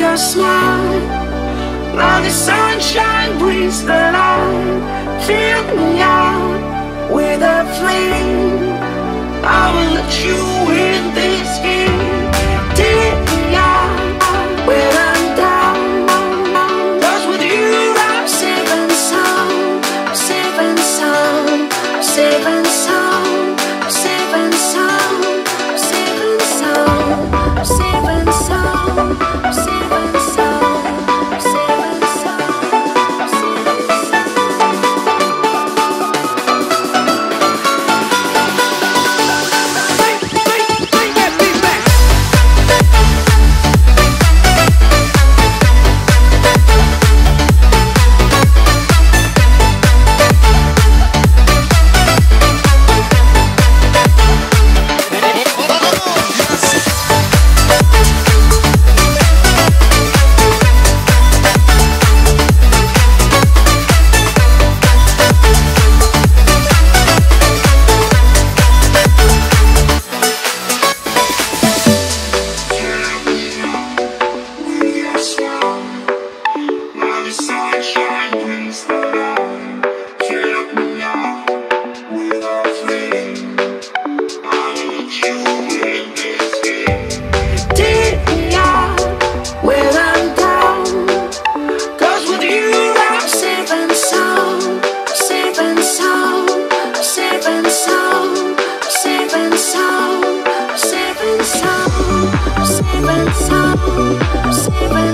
your smile. Now the sunshine brings the light. Fill me out with a flame. I will let you in this game. Take me out when I'm down. 'Cause with you I'm safe and sound. I'm safe and sound. I'm safe and sound. I'm safe and sound. I'm safe and sound. I'm safe and sound. I'm safe and sound. I'm safe and sound. I'm safe and sound. I'm safe and